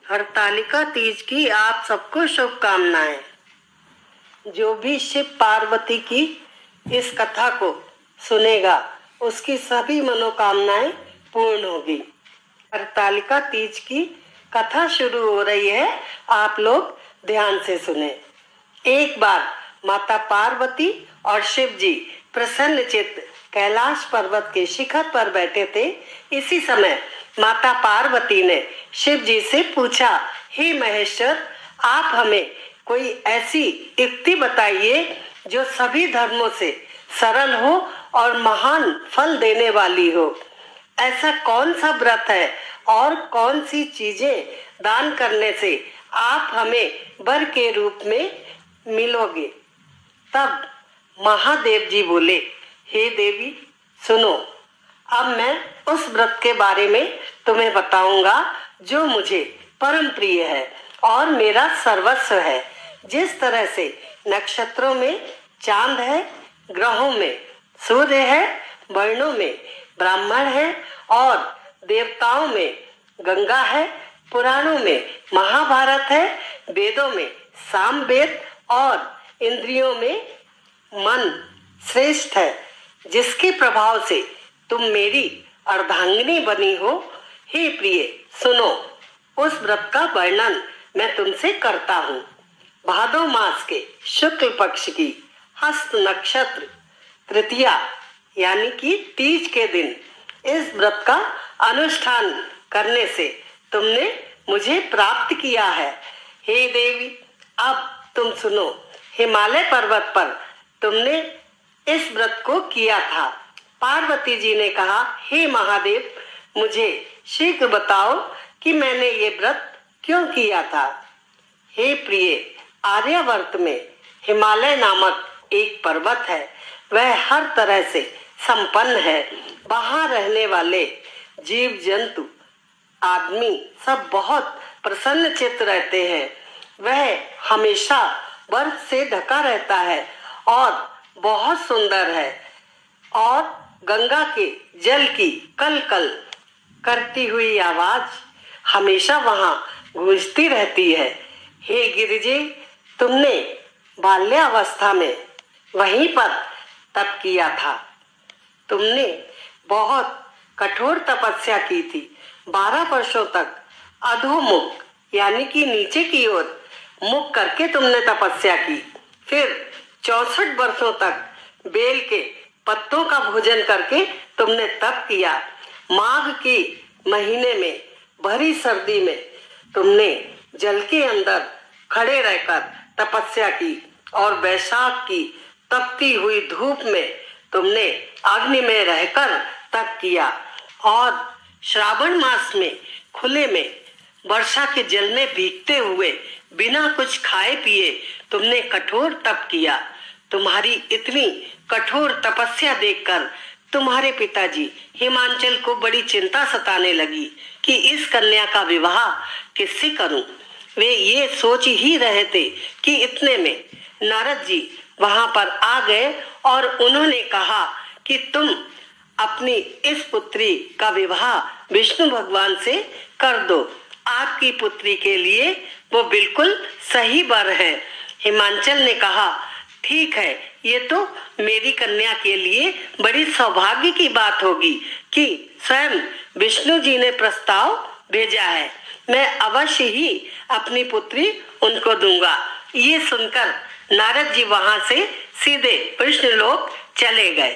हरतालिका तीज की आप सबको शुभकामनाएं। जो भी शिव पार्वती की इस कथा को सुनेगा उसकी सभी मनोकामनाएं पूर्ण होगी। हरतालिका तीज की कथा शुरू हो रही है, आप लोग ध्यान से सुने। एक बार माता पार्वती और शिव जी प्रसन्न चित्त कैलाश पर्वत के शिखर पर बैठे थे। इसी समय माता पार्वती ने शिव जी से पूछा, हे महेश्वर, आप हमें कोई ऐसी युक्ति बताइए जो सभी धर्मों से सरल हो और महान फल देने वाली हो। ऐसा कौन सा व्रत है और कौन सी चीजें दान करने से आप हमें वर के रूप में मिलोगे। तब महादेव जी बोले, हे देवी सुनो, अब मैं उस व्रत के बारे में तुम्हें बताऊंगा जो मुझे परम प्रिय है और मेरा सर्वस्व है। जिस तरह से नक्षत्रों में चांद है, ग्रहों में सूर्य है, वर्णों में ब्राह्मण है और देवताओं में गंगा है, पुराणों में महाभारत है, वेदों में सामवेद और इंद्रियों में मन श्रेष्ठ है, जिसके प्रभाव से तुम मेरी अर्धांगिनी बनी हो। हे प्रिय सुनो, उस व्रत का वर्णन मैं तुमसे करता हूँ। भादो मास के शुक्ल पक्ष की हस्त नक्षत्र तृतीया यानी कि तीज के दिन इस व्रत का अनुष्ठान करने से तुमने मुझे प्राप्त किया है। हे देवी, अब तुम सुनो। हिमालय पर्वत पर तुमने इस व्रत को किया था। पार्वती जी ने कहा, हे महादेव, मुझे शीघ्र बताओ कि मैंने ये व्रत क्यों किया था। हे प्रिय, आर्यावर्त में हिमालय नामक एक पर्वत है। वह हर तरह से संपन्न है। वहां रहने वाले जीव जंतु आदमी सब बहुत प्रसन्न चित्त रहते हैं। वह हमेशा बर्फ से ढका रहता है और बहुत सुंदर है और गंगा के जल की कल कल करती हुई आवाज हमेशा वहां गूंजती रहती है। हे गिरिजे, तुमने बाल्यावस्था में वहीं पर तप किया था। तुमने बहुत कठोर तपस्या की थी। 12 वर्षों तक अधोमुख यानी कि नीचे की ओर मुख करके तुमने तपस्या की। फिर 64 वर्षों तक बेल के पत्तों का भोजन करके तुमने तप किया। माघ के महीने में भरी सर्दी में तुमने जल के अंदर खड़े रहकर तपस्या की और वैशाख की तपती हुई धूप में तुमने अग्नि में रहकर तप किया और श्रावण मास में खुले में वर्षा के जल में भीगते हुए बिना कुछ खाए पिए तुमने कठोर तप किया। तुम्हारी इतनी कठोर तपस्या देखकर तुम्हारे पिताजी हिमांचल को बड़ी चिंता सताने लगी कि इस कन्या का विवाह किससे करूं। वे ये सोच ही रहे थे कि इतने में नारद जी वहां पर आ गए और उन्होंने कहा कि तुम अपनी इस पुत्री का विवाह विष्णु भगवान से कर दो। आपकी पुत्री के लिए वो बिल्कुल सही वर है। हिमांचल ने कहा, ठीक है, ये तो मेरी कन्या के लिए बड़ी सौभाग्य की बात होगी कि स्वयं विष्णु जी ने प्रस्ताव भेजा है। मैं अवश्य ही अपनी पुत्री उनको दूंगा। ये सुनकर नारद जी वहां से सीधे विष्णुलोक चले गए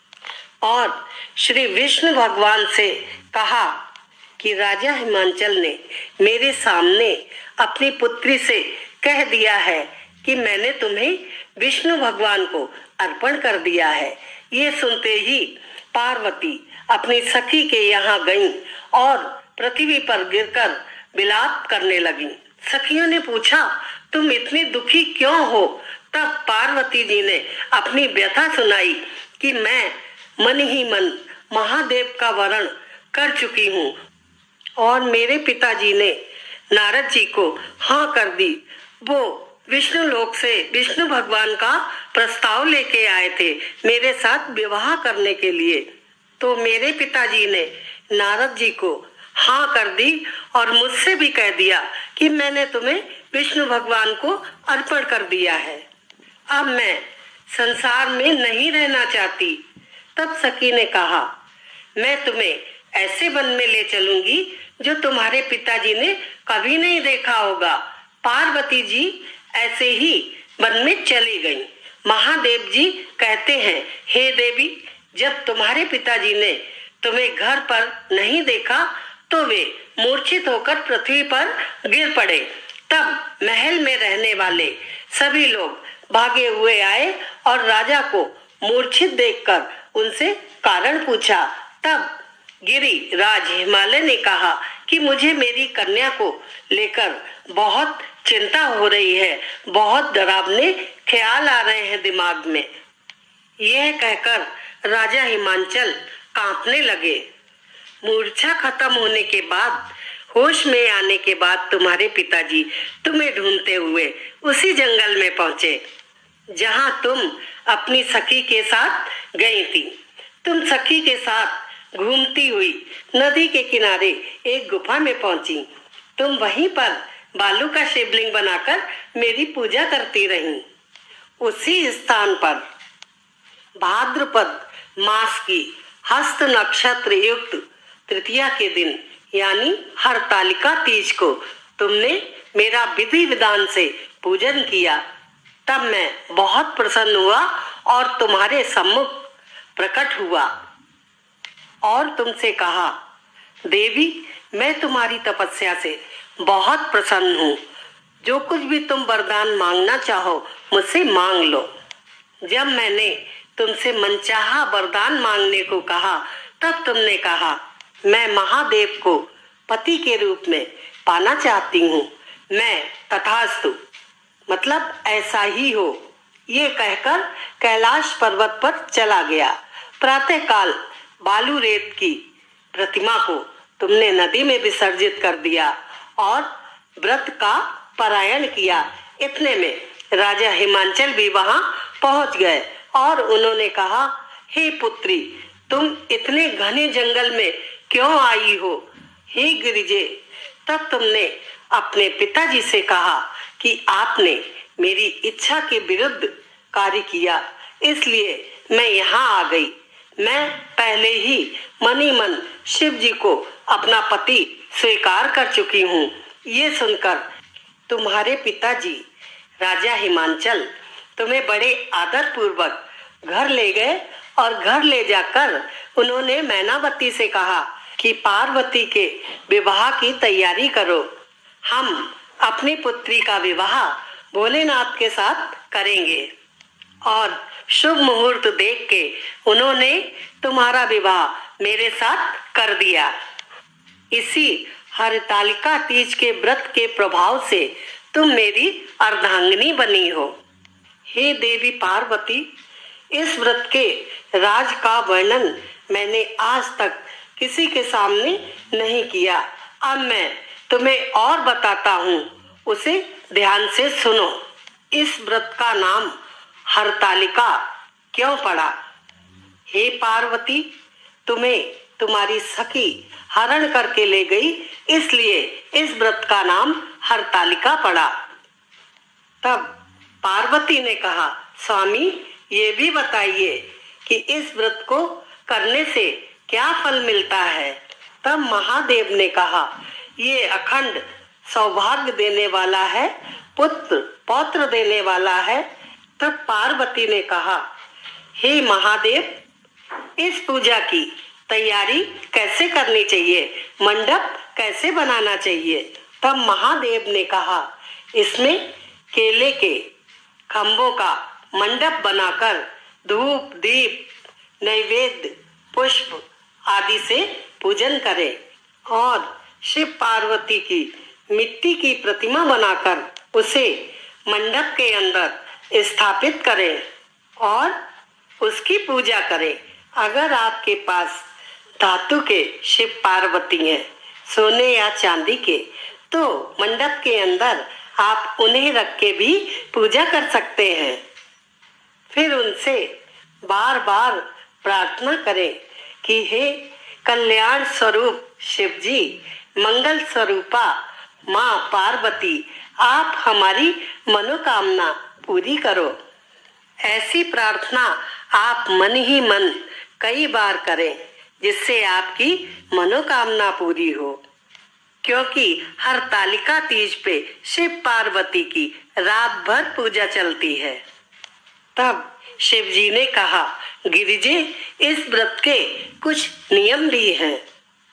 और श्री विष्णु भगवान से कहा कि राजा हिमांचल ने मेरे सामने अपनी पुत्री से कह दिया है कि मैंने तुम्हें विष्णु भगवान को अर्पण कर दिया है। ये सुनते ही पार्वती अपनी सखी के यहाँ गईं और पृथ्वी पर गिरकर विलाप करने लगीं। सखियों ने पूछा, तुम इतनी दुखी क्यों हो। तब पार्वती जी ने अपनी व्यथा सुनाई कि मैं मन ही मन महादेव का वरण कर चुकी हूँ और मेरे पिताजी ने नारद जी को हाँ कर दी। वो विष्णु लोक से विष्णु भगवान का प्रस्ताव लेके आए थे मेरे साथ विवाह करने के लिए। तो मेरे पिताजी ने नारद जी को हाँ कर दी और मुझसे भी कह दिया कि मैंने तुम्हें विष्णु भगवान को अर्पण कर दिया है। अब मैं संसार में नहीं रहना चाहती। तब सखी ने कहा, मैं तुम्हें ऐसे वन में ले चलूंगी जो तुम्हारे पिताजी ने कभी नहीं देखा होगा। पार्वती जी ऐसे ही वन में चली गईं। महादेव जी कहते हैं, हे देवी, जब तुम्हारे पिताजी ने तुम्हें घर पर नहीं देखा तो वे मूर्छित होकर पृथ्वी पर गिर पड़े। तब महल में रहने वाले सभी लोग भागे हुए आए और राजा को मूर्छित देखकर उनसे कारण पूछा। तब गिरी राज हिमालय ने कहा कि मुझे मेरी कन्या को लेकर बहुत चिंता हो रही है, बहुत डरावने ख्याल आ रहे हैं दिमाग में। यह कहकर राजा हिमांचल कांपने लगे। मूर्छा खत्म होने के बाद, होश में आने के बाद तुम्हारे पिताजी तुम्हें ढूंढते हुए उसी जंगल में पहुंचे जहां तुम अपनी सखी के साथ गई थी। तुम सखी के साथ घूमती हुई नदी के किनारे एक गुफा में पहुंची। तुम वहीं पर बालू का शिवलिंग बनाकर मेरी पूजा करती रही। उसी स्थान पर भाद्रपद मास की हस्त नक्षत्र युक्त तृतीया के दिन यानी हरतालिका तीज को तुमने मेरा विधि विधान से पूजन किया। तब मैं बहुत प्रसन्न हुआ और तुम्हारे सम्मुख प्रकट हुआ और तुमसे कहा, देवी, मैं तुम्हारी तपस्या से बहुत प्रसन्न हूँ। जो कुछ भी तुम वरदान मांगना चाहो मुझसे मांग लो। जब मैंने तुमसे मनचाहा वरदान मांगने को कहा तब तुमने कहा, मैं महादेव को पति के रूप में पाना चाहती हूँ। मैं तथास्तु, मतलब ऐसा ही हो, ये कहकर कैलाश पर्वत पर चला गया। प्रातःकाल बालू रेत की प्रतिमा को तुमने नदी में विसर्जित कर दिया और व्रत का पारायण किया। इतने में राजा हिमांचल भी वहां पहुंच गए और उन्होंने कहा, हे पुत्री, तुम इतने घने जंगल में क्यों आई हो? हे गिरिजे, तब तुमने अपने पिताजी से कहा कि आपने मेरी इच्छा के विरुद्ध कार्य किया, इसलिए मैं यहाँ आ गई। मैं पहले ही मनी मन शिव जी को अपना पति स्वीकार कर चुकी हूँ। ये सुनकर तुम्हारे पिताजी राजा हिमांचल तुम्हें बड़े आदर पूर्वक घर ले गए और घर ले जाकर उन्होंने मैनावती से कहा कि पार्वती के विवाह की तैयारी करो। हम अपनी पुत्री का विवाह भोलेनाथ के साथ करेंगे। और शुभ मुहूर्त देख के उन्होंने तुम्हारा विवाह मेरे साथ कर दिया। इसी हरतालिका तीज के व्रत के प्रभाव से तुम मेरी अर्धांगिनी बनी हो। हे देवी पार्वती, इस व्रत के राज का वर्णन मैंने आज तक किसी के सामने नहीं किया। अब मैं तुम्हें और बताता हूँ, उसे ध्यान से सुनो। इस व्रत का नाम हरतालिका क्यों पड़ा? हे पार्वती, तुम्हें तुम्हारी सखी हरण करके ले गई, इसलिए इस व्रत का नाम हरतालिका पड़ा। तब पार्वती ने कहा, स्वामी, ये भी बताइए कि इस व्रत को करने से क्या फल मिलता है? तब महादेव ने कहा, ये अखंड सौभाग्य देने वाला है, पुत्र पौत्र देने वाला है। तब पार्वती ने कहा, हे महादेव, इस पूजा की तैयारी कैसे करनी चाहिए? मंडप कैसे बनाना चाहिए? तब महादेव ने कहा, इसमें केले के खंभों का मंडप बनाकर धूप, दीप, नैवेद्य, पुष्प आदि से पूजन करें और शिव पार्वती की मिट्टी की प्रतिमा बनाकर उसे मंडप के अंदर स्थापित करें और उसकी पूजा करें। अगर आपके पास धातु के शिव पार्वती हैं, सोने या चांदी के, तो मंडप के अंदर आप उन्हें रख के भी पूजा कर सकते हैं। फिर उनसे बार बार प्रार्थना करें कि हे कल्याण स्वरूप शिव जी, मंगल स्वरूपा माँ पार्वती, आप हमारी मनोकामना पूरी करो। ऐसी प्रार्थना आप मन ही मन कई बार करें, जिससे आपकी मनोकामना पूरी हो। क्योंकि हरतालिका तीज पे शिव पार्वती की रात भर पूजा चलती है। तब शिव जी ने कहा, गिरिजे, इस व्रत के कुछ नियम भी हैं,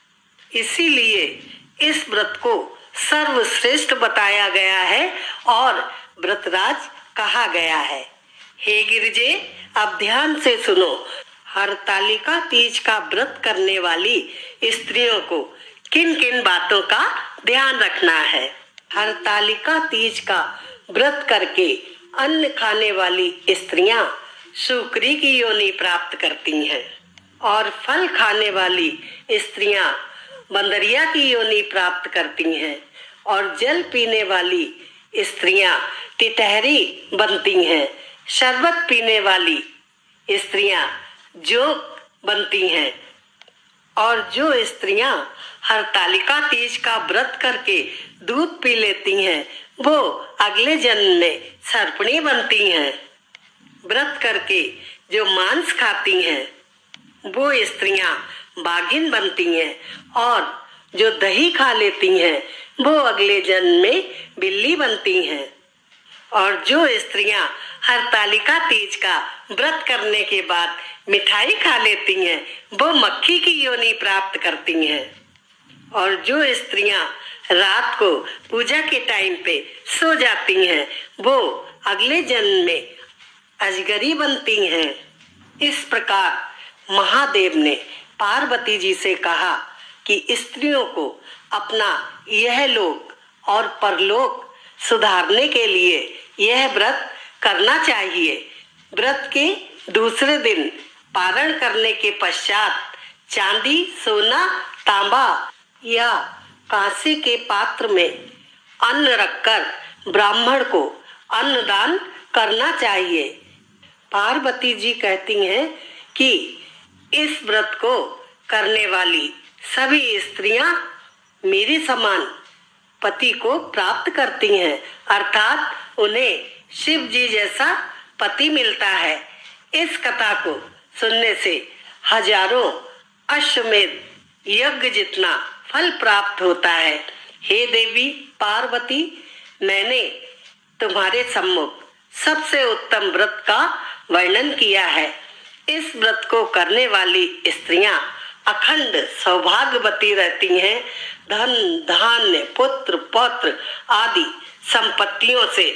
इसीलिए इस व्रत को सर्वश्रेष्ठ बताया गया है और व्रतराज कहा गया है। हे गिरिजे, अब ध्यान से सुनो। हरतालिका तीज का व्रत करने वाली स्त्रियों को किन किन बातों का ध्यान रखना है। हरतालिका तीज का व्रत करके अन्न खाने वाली स्त्रियां शुक्री की योनि प्राप्त करती हैं और फल खाने वाली स्त्रियां बंदरिया की योनि प्राप्त करती हैं और जल पीने वाली स्त्रियां तितहरी बनती हैं। शरबत पीने वाली स्त्रियां जोक बनती हैं और जो स्त्रियां हरतालिका तीज का व्रत करके दूध पी लेती हैं, वो अगले जन्म में सर्पणी बनती हैं। व्रत करके जो मांस खाती हैं, वो स्त्रियां बाघिन बनती हैं और जो दही खा लेती हैं, वो अगले जन्म में बिल्ली बनती हैं। और जो स्त्रियां हरतालिका तीज का व्रत करने के बाद मिठाई खा लेती हैं, वो मक्खी की योनि प्राप्त करती हैं। और जो स्त्रियां रात को पूजा के टाइम पे सो जाती हैं, वो अगले जन्म में अजगरी बनती हैं। इस प्रकार महादेव ने पार्वती जी से कहा कि स्त्रियों को अपना यह लोक और परलोक सुधारने के लिए यह व्रत करना चाहिए। व्रत के दूसरे दिन पारण करने के पश्चात चांदी, सोना, तांबा या कांसे के पात्र में अन्न रखकर ब्राह्मण को अन्नदान करना चाहिए। पार्वती जी कहती हैं कि इस व्रत को करने वाली सभी स्त्रियां मेरे समान पति को प्राप्त करती हैं, अर्थात उन्हें शिव जी जैसा पति मिलता है। इस कथा को सुनने से हजारों अश्वमेध यज्ञ जितना फल प्राप्त होता है। हे देवी पार्वती, मैंने तुम्हारे सम्मुख सबसे उत्तम व्रत का वर्णन किया है। इस व्रत को करने वाली स्त्रियां अखंड सौभाग्यवती रहती हैं। धन, धान्य, पुत्र, पौत्र आदि संपत्तियों से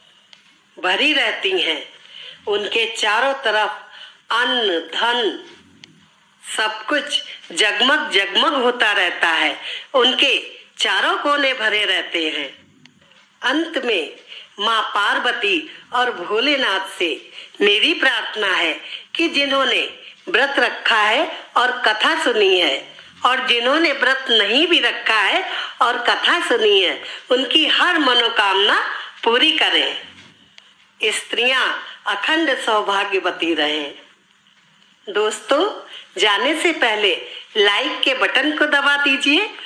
भरी रहती हैं। उनके चारों तरफ अन्न, धन, सब कुछ जगमग जगमग होता रहता है। उनके चारों कोने भरे रहते हैं। अंत में माँ पार्वती और भोलेनाथ से मेरी प्रार्थना है कि जिन्होंने व्रत रखा है और कथा सुनी है और जिन्होंने व्रत नहीं भी रखा है और कथा सुनी है, उनकी हर मनोकामना पूरी करें। स्त्रियां अखंड सौभाग्यवती रहें। दोस्तों, जाने से पहले लाइक के बटन को दबा दीजिए